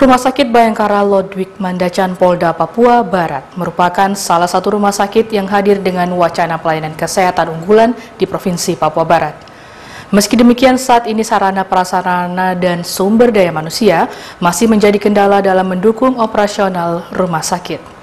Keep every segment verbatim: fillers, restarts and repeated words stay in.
Rumah Sakit Bayangkara Lodwig Mandacan Polda Papua Barat merupakan salah satu rumah sakit yang hadir dengan wacana pelayanan kesehatan unggulan di Provinsi Papua Barat. Meski demikian, saat ini sarana prasarana dan sumber daya manusia masih menjadi kendala dalam mendukung operasional rumah sakit.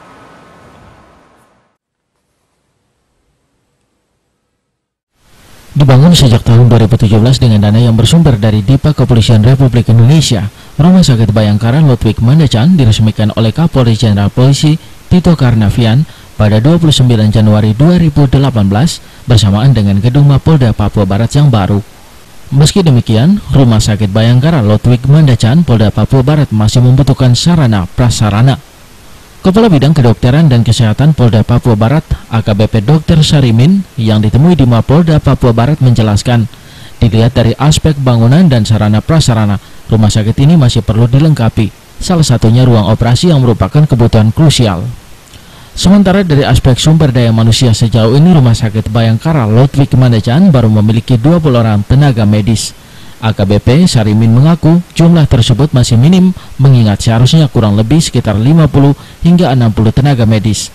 Dibangun sejak tahun dua ribu tujuh belas dengan dana yang bersumber dari Dipa Kepolisian Republik Indonesia, Rumah Sakit Bayangkara Lodwig Mandacan diresmikan oleh Kapolri Jenderal Polisi Tito Karnavian pada dua puluh sembilan Januari dua ribu delapan belas bersamaan dengan gedung Mapolda Papua Barat yang baru. Meski demikian, Rumah Sakit Bayangkara Lodwig Mandacan Polda Papua Barat masih membutuhkan sarana prasarana. Kepala Bidang Kedokteran dan Kesehatan Polda Papua Barat, A K B P Dokter Sarimin, yang ditemui di Mapolda Papua Barat menjelaskan, dilihat dari aspek bangunan dan sarana prasarana, rumah sakit ini masih perlu dilengkapi, salah satunya ruang operasi yang merupakan kebutuhan krusial. Sementara dari aspek sumber daya manusia sejauh ini, Rumah Sakit Bayangkara Lodwig Mandacan baru memiliki dua puluh orang tenaga medis. A K B P Sarimin mengaku jumlah tersebut masih minim, mengingat seharusnya kurang lebih sekitar lima puluh hingga enam puluh tenaga medis.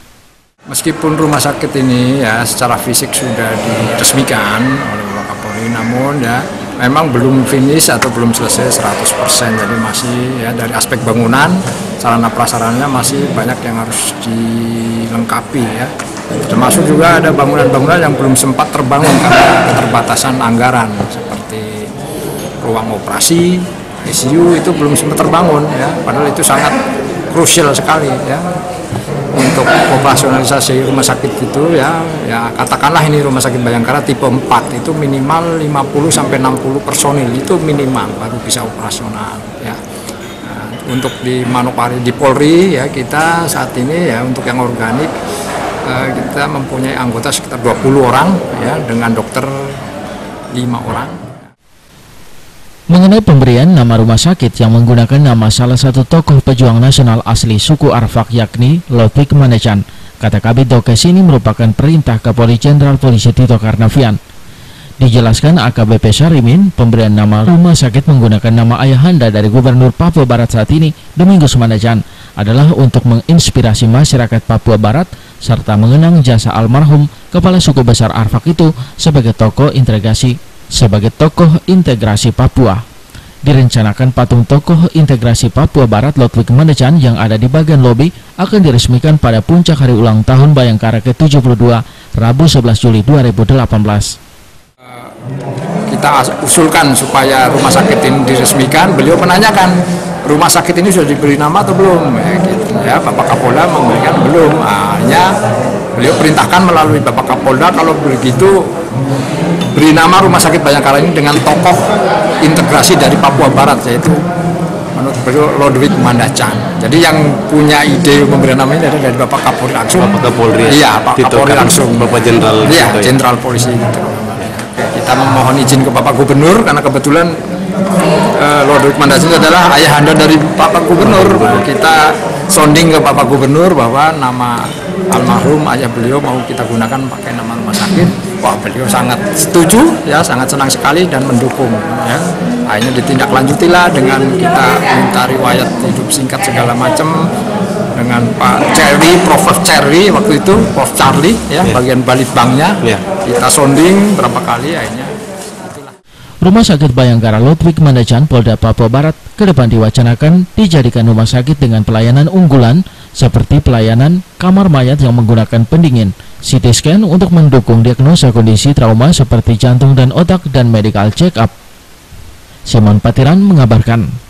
Meskipun rumah sakit ini ya secara fisik sudah diresmikan oleh Bapak Kapolri, namun ya memang belum finish atau belum selesai seratus persen. Jadi masih ya dari aspek bangunan, sarana prasarananya masih banyak yang harus dilengkapi ya. Termasuk juga ada bangunan-bangunan yang belum sempat terbangun karena keterbatasan anggaran, seperti ruang operasi, I C U itu belum sempat terbangun ya, padahal itu sangat krusial sekali ya untuk operasionalisasi rumah sakit itu ya. Ya katakanlah ini Rumah Sakit Bayangkara tipe empat itu minimal lima puluh sampai enam puluh personil itu minimal baru bisa operasional ya. Nah, untuk di Manokwari di Polri ya, kita saat ini ya untuk yang organik eh, kita mempunyai anggota sekitar dua puluh orang ya, dengan dokter lima orang. Mengenai pemberian nama rumah sakit yang menggunakan nama salah satu tokoh pejuang nasional asli suku Arfak yakni Lodwig Mandacan, kata Kabid Dokes ini merupakan perintah Kapolri Jenderal Polisi Tito Karnavian. Dijelaskan A K B P Sarimin, pemberian nama rumah sakit menggunakan nama ayahanda dari Gubernur Papua Barat saat ini, Domingus Mandacan, adalah untuk menginspirasi masyarakat Papua Barat serta mengenang jasa almarhum kepala suku besar Arfak itu sebagai tokoh integrasi sebagai tokoh integrasi Papua. Direncanakan patung tokoh integrasi Papua Barat Lodwig Mandacan yang ada di bagian lobi akan diresmikan pada puncak hari ulang tahun Bayangkara ke tujuh puluh dua, Rabu sebelas Juli dua ribu delapan belas. Kita usulkan supaya rumah sakit ini diresmikan. Beliau menanyakan, rumah sakit ini sudah diberi nama atau belum? Ya, gitu. Ya, Bapak Kapolda memberikan belum. Hanya beliau perintahkan melalui Bapak Kapolda kalau begitu beri nama Rumah Sakit Bayangkara ini dengan tokoh integrasi dari Papua Barat, yaitu menurut beliau Lodwig Mandacan. Jadi yang punya ide memberi nama ini dari, dari Bapak Kapolri langsung. Bapak Kapolri. Iya, Pak Kapolri langsung. Bapak Jenderal. Iya, Jenderal Polisi. Gitu. Kita memohon izin ke Bapak Gubernur karena kebetulan uh, Lodwig Mandacan adalah ayahanda dari Bapak Gubernur. Kita sounding ke Bapak Gubernur bahwa nama almarhum ayah beliau mau kita gunakan pakai nama rumah sakit. Wah, beliau sangat setuju ya, sangat senang sekali dan mendukung ya. Akhirnya ditindaklanjutilah dengan kita minta riwayat hidup singkat segala macam dengan Pak Cherry, Prof Cherry waktu itu, Prof Charlie ya, yeah. bagian Balitbangnya. Yeah. Kita sounding berapa kali, akhirnya itulah. Rumah Sakit Bayangkara Lodwig Mandacan Polda Papua Barat ke depan diwacanakan dijadikan rumah sakit dengan pelayanan unggulan seperti pelayanan kamar mayat yang menggunakan pendingin, C T scan untuk mendukung diagnosa kondisi trauma seperti jantung dan otak, dan medical check up. Simon Patiran mengabarkan.